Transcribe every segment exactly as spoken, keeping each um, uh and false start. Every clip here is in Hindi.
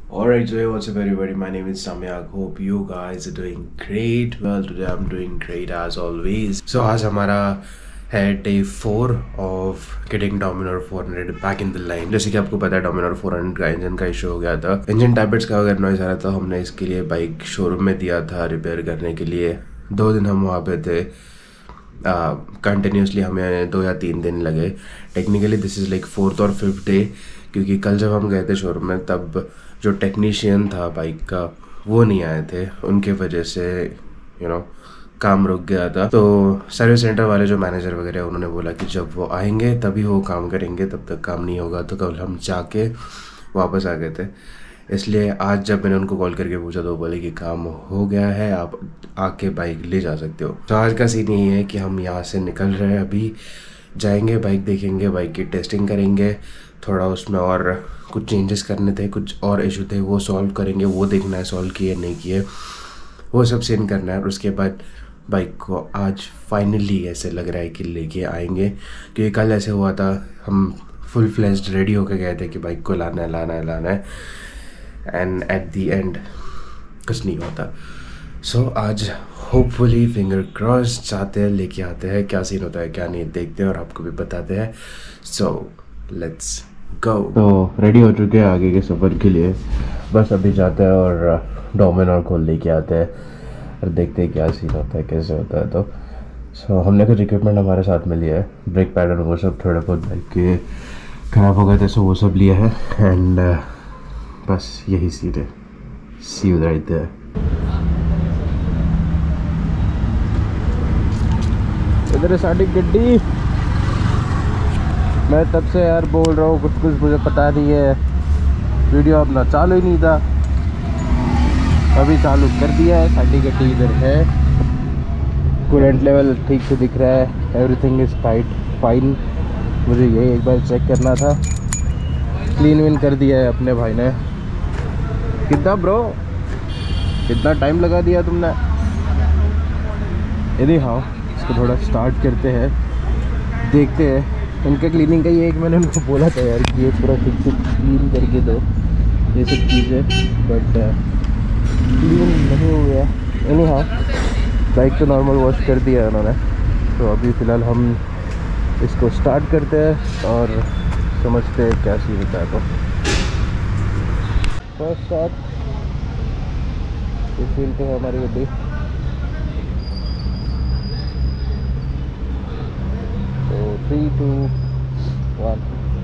Alright, so hey, what's up everybody? My name is Samyak. Hope you guys are doing great. Well, today I'm doing great as always. So आज हमारा है day four of getting Dominar four hundred back in the line. जैसे कि आपको पता है डोमिनोर फोर हंड्रेड का इंजन का इशू हो गया था, इंजन टैबलेट्स का अगर नॉइज आ रहा था, हमने इसके लिए बाइक शोरूम में दिया था रिपेयर करने के लिए। दो दिन हम वहाँ पे थे, कंटिन्यूसली uh, हमें दो या तीन दिन लगे। Technically this is like fourth और फिफ्थ डे, क्योंकि कल जब हम गए थे शोरूम में तब जो टेक्नीशियन था बाइक का वो नहीं आए थे, उनके वजह से यू you नो know, काम रुक गया था। तो सर्विस सेंटर वाले जो मैनेजर वगैरह उन्होंने बोला कि जब वो आएंगे तभी वो काम करेंगे, तब तक काम नहीं होगा। तो कल हम जाके वापस आ गए थे, इसलिए आज जब मैंने उनको कॉल करके पूछा तो वो बोले कि काम हो गया है, आप आके बाइक ले जा सकते हो। तो आज का सीन यही है कि हम यहाँ से निकल रहे हैं, अभी जाएंगे, बाइक देखेंगे, बाइक की टेस्टिंग करेंगे, थोड़ा उसमें और कुछ चेंजेस करने थे, कुछ और इशू थे वो सॉल्व करेंगे, वो देखना है सॉल्व किए नहीं किए, वो सब सीन करना है। और उसके बाद बाइक को आज फाइनली ऐसे लग रहा है कि लेके आएंगे, क्योंकि कल ऐसे हुआ था, हम फुल फ्लेज्ड रेडी होके गए थे कि बाइक को लाना है लाना है लाना है, एंड एट दी एंड कुछ नहीं होता। सो so, आज होपफुली फिंगर क्रॉस जाते हैं, लेके आते हैं, क्या सीन होता है क्या नहीं देखते हैं और आपको भी बताते हैं। So let's go. तो रेडी हो चुके हैं आगे के सफ़र के लिए, बस अभी जाते हैं और डोमिनोर को लेके आते हैं और देखते हैं क्या सीन होता है कैसे होता है। तो सो so, हमने कुछ इक्विपमेंट हमारे साथ में लिया है, ब्रेक पैडल वो सब थोड़ा बहुत बाइक के ख़राब हो गए थे, सो वो सब लिया है। एंड uh, बस यही सीट है, सी यू राइट देयर। इधर है साड़ी गड्डी। मैं तब से यार बोल रहा हूँ, कुछ कुछ मुझे पता नहीं है, वीडियो अपना चालू ही नहीं था, अभी चालू कर दिया है। साड़ी गड्डी इधर है, कूलेंट लेवल ठीक से दिख रहा है, एवरीथिंग इज़ टाइट फाइन। मुझे यही एक बार चेक करना था, क्लीन विन कर दिया है अपने भाई ने। कितना ब्रो, कितना टाइम लगा दिया तुमने? यदि हाँ, इसको थोड़ा स्टार्ट करते हैं, देखते हैं। इनका क्लीनिंग का ये एक मैंने उनको बोला था यार कि ये पूरा ठीक से क्लीन करके दो ये सब चीज़ें, बट क्लीन नहीं हुआ। एनी हाँ, बाइक तो नॉर्मल वॉश कर दिया है उन्होंने। तो अभी फ़िलहाल हम इसको स्टार्ट करते हैं और समझते हैं क्या सीन होता है। तो फर्स्ट शॉट इस फील्ड पे है हमारी गड्डी। तो थ्री टू वन।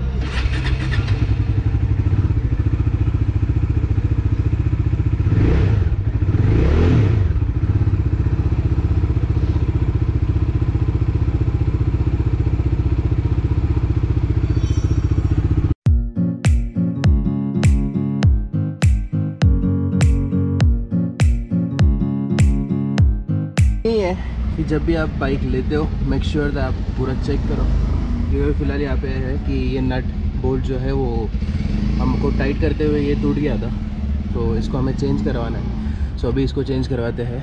कि जब भी आप बाइक लेते हो मेक श्योर दैट आप पूरा चेक करो। क्योंकि फ़िलहाल यहाँ पे है कि ये नट बोल्ट जो है वो हमको टाइट करते हुए ये टूट गया था, तो इसको हमें चेंज करवाना है। सो अभी इसको चेंज करवाते हैं।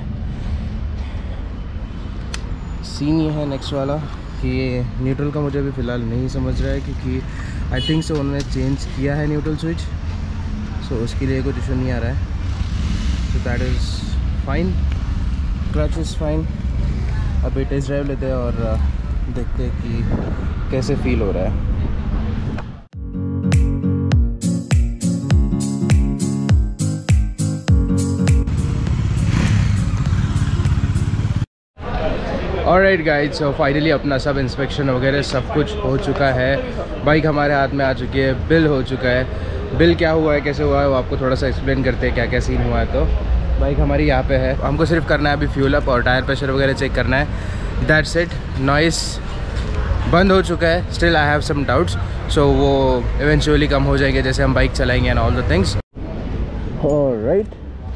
सीन ये है नेक्स्ट वाला कि ये न्यूट्रल का मुझे अभी फ़िलहाल नहीं समझ रहा है, क्योंकि आई थिंक सो उन्होंने चेंज किया है न्यूट्रल स्विच, सो उसके लिए कुछ इशू नहीं आ रहा है। So that is fine, clutch is fine. अभी टेस्ट ड्राइव लेते हैं और देखते हैं कि कैसे फील हो रहा है। ऑलराइट गाइस, सो फाइनली अपना सब इंस्पेक्शन वगैरह सब कुछ हो चुका है, बाइक हमारे हाथ में आ चुकी है, बिल हो चुका है। बिल क्या हुआ है कैसे हुआ है वो आपको थोड़ा सा एक्सप्लेन करते हैं क्या क्या सीन हुआ है। तो बाइक हमारी यहाँ पे है, हमको सिर्फ करना है अभी फ्यूल अप और टायर प्रेशर वगैरह चेक करना है, दैट्स इट। नॉइस बंद हो चुका है, still I have some doubts, so वो इवेंचुअली कम हो जाएंगे जैसे हम बाइक चलाएंगे and all the things. Alright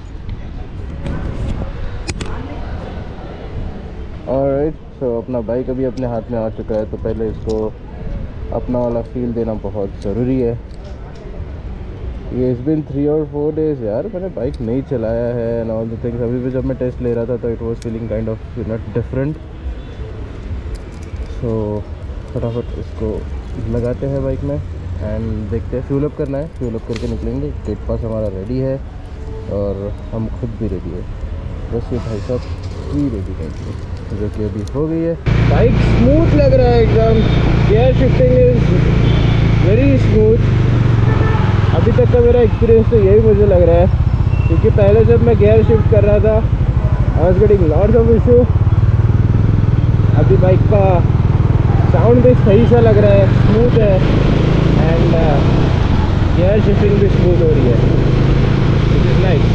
alright so अपना बाइक अभी अपने हाथ में आ चुका है, तो पहले इसको अपना वाला फील देना बहुत ज़रूरी है। ये इस बिन थ्री और फोर डेज़ यार मैंने बाइक नहीं चलाया है एंड ऑल द थिंग्स। अभी भी जब मैं टेस्ट ले रहा था तो it was feeling kind of you not different. So फटाफट इसको लगाते हैं बाइक में एंड देखते हैं, फ्यूल अप करना है, फ्यूल अप करके निकलेंगे। गेट पास हमारा रेडी है और हम खुद भी रेडी है, बस ये भाई साहब भी रेडी करेंगे जो कि अभी हो गई है। बाइक स्मूथ लग रहा है एकदम, gear shifting is very smooth. अभी तक का मेरा एक्सपीरियंस तो यही मुझे लग रहा है, क्योंकि पहले जब मैं गियर शिफ्ट कर रहा था I was getting lots of issue. अभी बाइक का साउंड भी सही सा लग रहा है, स्मूथ है एंड गियर शिफ्टिंग भी स्मूथ हो रही है, विच इज़ नाइस।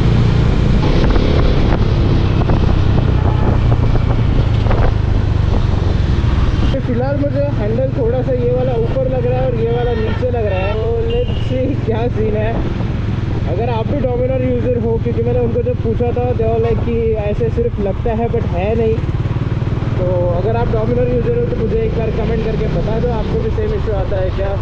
फिलहाल मुझे हैंडल थोड़ा सा ये वाला ऊपर लग रहा है और ये वाला नीचे लग रहा है, तो लेट्स सी क्या सीन है। अगर आप भी डोमिनर यूज़र हो, क्योंकि मैंने उनको जब पूछा था दे वर लाइक कि ऐसे सिर्फ लगता है बट है नहीं, तो अगर आप डोमिनर यूज़र हो तो मुझे एक बार कमेंट करके बता दो आपको भी सेम इशू आता है क्या।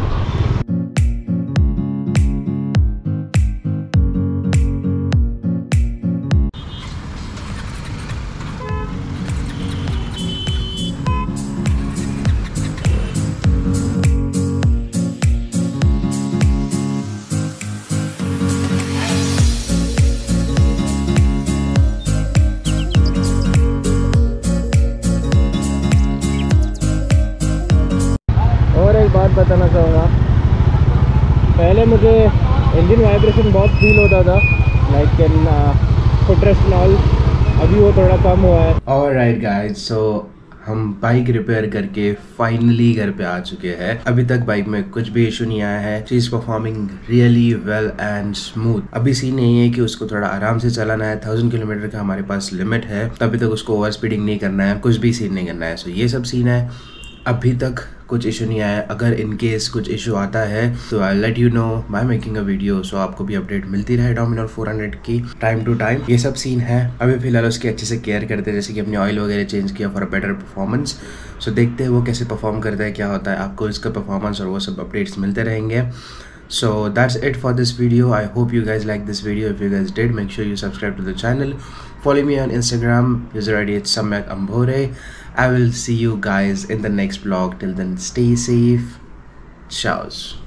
बात बताना चाहूँगा, पहले मुझे इंजन वाइब्रेशन बहुत फील होता था like in footrest and all, अभी वो थोड़ा कम हुआ है। ऑलराइट गाइस, सो हम बाइक रिपेयर करके फाइनली घर पे आ चुके हैं। अभी तक बाइक में कुछ भी इशू नहीं आया है, she is performing really well and smooth. अभी सीन नहीं है कि उसको थोड़ा आराम से चलाना है, थाउजेंड किलोमीटर का हमारे पास लिमिट है, तभी तक उसको ओवर स्पीडिंग नहीं करना है, कुछ भी सीन नहीं करना है। सो so, ये सब सीन है, अभी तक कुछ इशू नहीं आया। अगर इन केस कुछ इशू आता है तो I let you know by making a video, so आपको भी अपडेट मिलती रहे डोमिनर फोर हंड्रेड की टाइम टू टाइम। ये सब सीन है। अभी फिलहाल उसकी अच्छे से केयर करते हैं, जैसे कि अपनी ऑयल वगैरह चेंज किया for a better performance. So देखते हैं वो कैसे परफॉर्म करता है, क्या होता है, आपको इसका परफॉर्मेंस और वो सब अपडेट्स मिलते रहेंगे। So that's it for this video. I hope you guys like this video. If you guys did, make sure you subscribe to the channel. Follow me on Instagram. User I D it's Samyak Ambore. I will see you guys in the next vlog. Till then, stay safe. Ciao.